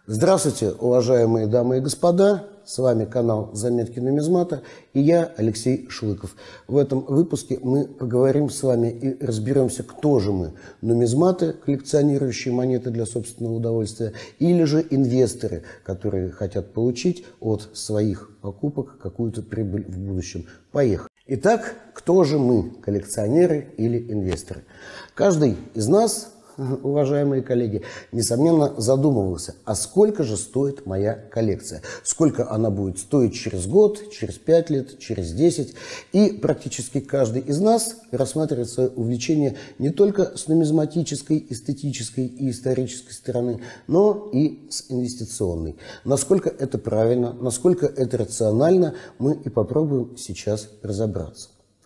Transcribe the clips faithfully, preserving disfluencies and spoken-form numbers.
Здравствуйте, уважаемые дамы и господа! С вами канал «Заметки нумизмата» и я, Алексей Шлыков. В этом выпуске мы поговорим с вами и разберемся, кто же мы – нумизматы, коллекционирующие монеты для собственного удовольствия, или же инвесторы, которые хотят получить от своих покупок какую-то прибыль в будущем. Поехали! Итак, кто же мы – коллекционеры или инвесторы? Каждый из нас, уважаемые коллеги, несомненно задумывался, а сколько же стоит моя коллекция? Сколько она будет стоить через год, через пять лет, через десять? И практически каждый из нас рассматривает свое увлечение не только с нумизматической, эстетической и исторической стороны, но и с инвестиционной. Насколько это правильно, насколько это рационально, мы и попробуем сейчас разобраться.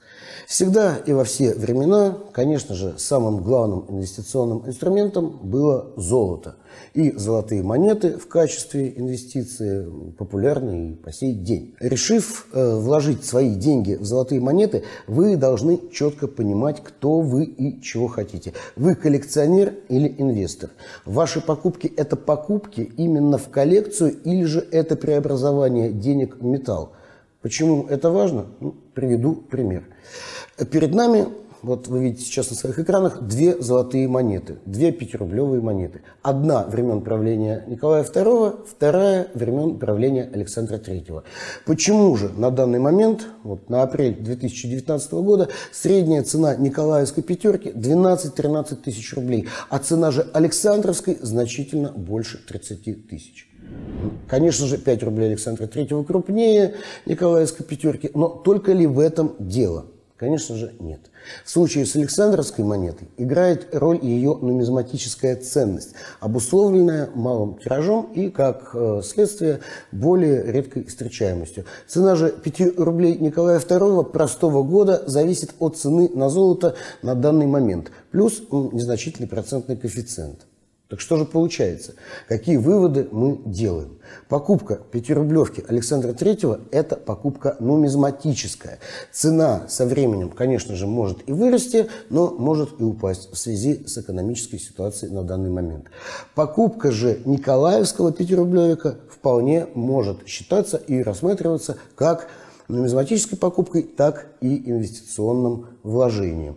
Всегда и во все времена, конечно же, самым главным инвестиционным инструментом было золото. И золотые монеты в качестве инвестиции популярны и по сей день. Решив э, вложить свои деньги в золотые монеты, вы должны четко понимать, кто вы и чего хотите. Вы коллекционер или инвестор? Ваши покупки – это покупки именно в коллекцию или же это преобразование денег в металл? Почему это важно? Ну, приведу пример. Перед нами, вот вы видите сейчас на своих экранах, две золотые монеты, две пятирублевые монеты. Одна времен правления Николая второго, вторая времен правления Александра третьего. Почему же на данный момент, вот на апрель две тысячи девятнадцатого года, средняя цена николаевской пятерки двенадцать-тринадцать тысяч рублей, а цена же Александровской значительно больше тридцати тысяч? Конечно же, пять рублей Александра третьего крупнее николаевской пятерки, но только ли в этом дело? Конечно же, нет. В случае с Александровской монетой играет роль ее нумизматическая ценность, обусловленная малым тиражом и, как э, следствие, более редкой встречаемостью. Цена же пяти рублей Николая второго простого года зависит от цены на золото на данный момент, плюс ну, незначительный процентный коэффициент. Так что же получается? Какие выводы мы делаем? Покупка пятирублевки Александра третьего – это покупка нумизматическая. Цена со временем, конечно же, может и вырасти, но может и упасть в связи с экономической ситуацией на данный момент. Покупка же николаевского пятирублевика вполне может считаться и рассматриваться как нумизматической покупкой, так и инвестиционным вложением.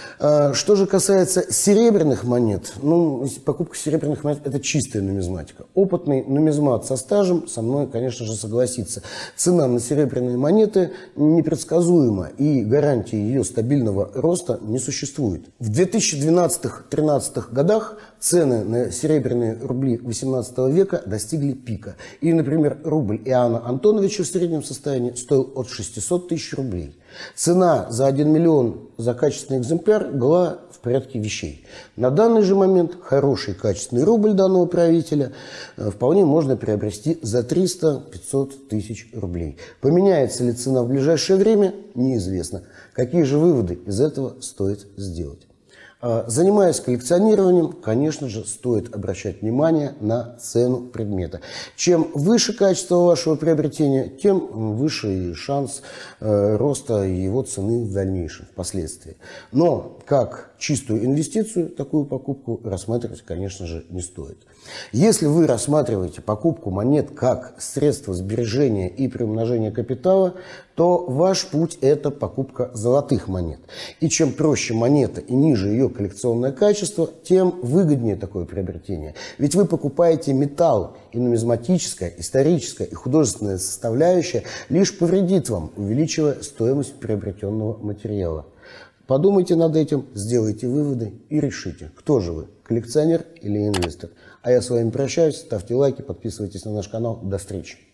Что же касается серебряных монет, ну, покупка серебряных монет – это чистая нумизматика. Опытный нумизмат со стажем со мной, конечно же, согласится. Цена на серебряные монеты непредсказуема, и гарантии ее стабильного роста не существует. В две тысячи двенадцатом-тринадцатом годах цены на серебряные рубли восемнадцатого века достигли пика. И, например, рубль Иоанна Антоновича в среднем состоянии стоил от шестисот тысяч рублей. Цена за один миллион за качественный экземпляр была в порядке вещей. На данный же момент хороший качественный рубль данного правителя вполне можно приобрести за триста-пятьсот тысяч рублей. Поменяется ли цена в ближайшее время, неизвестно. Какие же выводы из этого стоит сделать? Занимаясь коллекционированием, конечно же, стоит обращать внимание на цену предмета. Чем выше качество вашего приобретения, тем выше шанс э, роста его цены в дальнейшем, впоследствии. Но как чистую инвестицию такую покупку рассматривать, конечно же, не стоит. Если вы рассматриваете покупку монет как средство сбережения и приумножения капитала, то ваш путь – это покупка золотых монет. И чем проще монета и ниже ее коллекционное качество, тем выгоднее такое приобретение. Ведь вы покупаете металл, и нумизматическая, историческая и художественная составляющая лишь повредит вам, увеличивая стоимость приобретенного материала. Подумайте над этим, сделайте выводы и решите, кто же вы – коллекционер или инвестор. А я с вами прощаюсь, ставьте лайки, подписывайтесь на наш канал. До встречи!